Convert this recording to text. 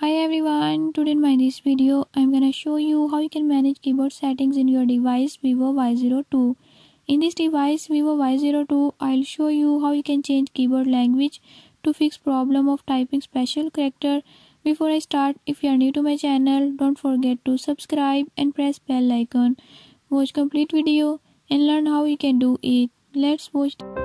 Hi everyone, today in this video I'm gonna show you how you can manage keyboard settings in your device Vivo Y02. In this device Vivo Y02, I'll show you how you can change keyboard language to fix problem of typing special character. Before I start, if you are new to my channel, don't forget to subscribe and press bell icon. Watch complete video and learn how you can do it. Let's watch.